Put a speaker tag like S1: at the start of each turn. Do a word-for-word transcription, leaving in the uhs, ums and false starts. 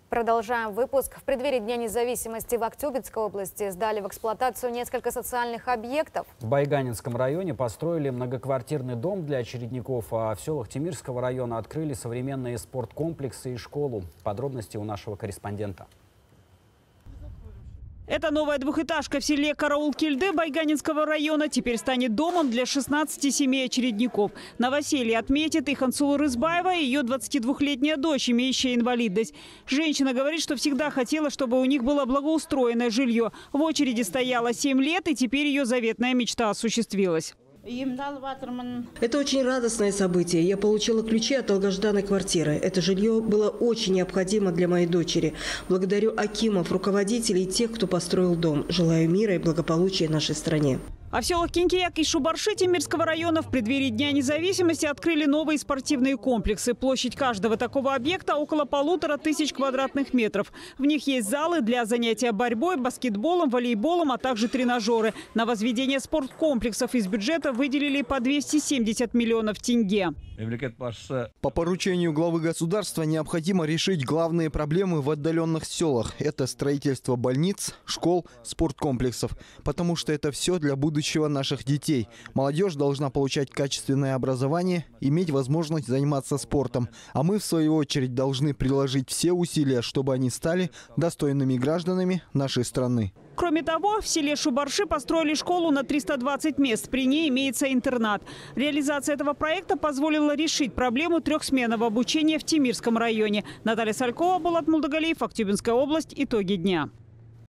S1: Продолжаем выпуск. В преддверии Дня независимости в Актюбинской области сдали в эксплуатацию несколько социальных объектов.
S2: В Байганинском районе построили многоквартирный дом для очередников, а в селах Темирского района открыли современные спорткомплексы и школу. Подробности у нашего корреспондента.
S3: Эта новая двухэтажка в селе Караул-Кильды Байганинского района теперь станет домом для шестнадцати семей очередников. Новоселье отметит и Хансулу Рызбаева и ее двадцатидвухлетняя дочь, имеющая инвалидность. Женщина говорит, что всегда хотела, чтобы у них было благоустроенное жилье. В очереди стояла семь лет, и теперь ее заветная мечта осуществилась.
S4: Это очень радостное событие. Я получила ключи от долгожданной квартиры. Это жилье было очень необходимо для моей дочери. Благодарю акимов, руководителей и тех, кто построил дом. Желаю мира и благополучия нашей стране.
S3: А в селах Кинкияк и Шубарши Темирского района в преддверии Дня независимости открыли новые спортивные комплексы. Площадь каждого такого объекта около полутора тысяч квадратных метров. В них есть залы для занятия борьбой, баскетболом, волейболом, а также тренажеры. На возведение спорткомплексов из бюджета выделили по двести семьдесят миллионов тенге.
S5: По поручению главы государства необходимо решить главные проблемы в отдаленных селах. Это строительство больниц, школ, спорткомплексов. Потому что это все для будущего наших детей. Молодежь должна получать качественное образование, иметь возможность заниматься спортом. А мы, в свою очередь, должны приложить все усилия, чтобы они стали достойными гражданами нашей страны.
S3: Кроме того, в селе Шубарши построили школу на триста двадцать мест. При ней имеется интернат. Реализация этого проекта позволила решить проблему трехсменного обучения в Темирском районе. Наталья Салькова, Булат Мулдагалиев, Актюбинская область. Итоги дня.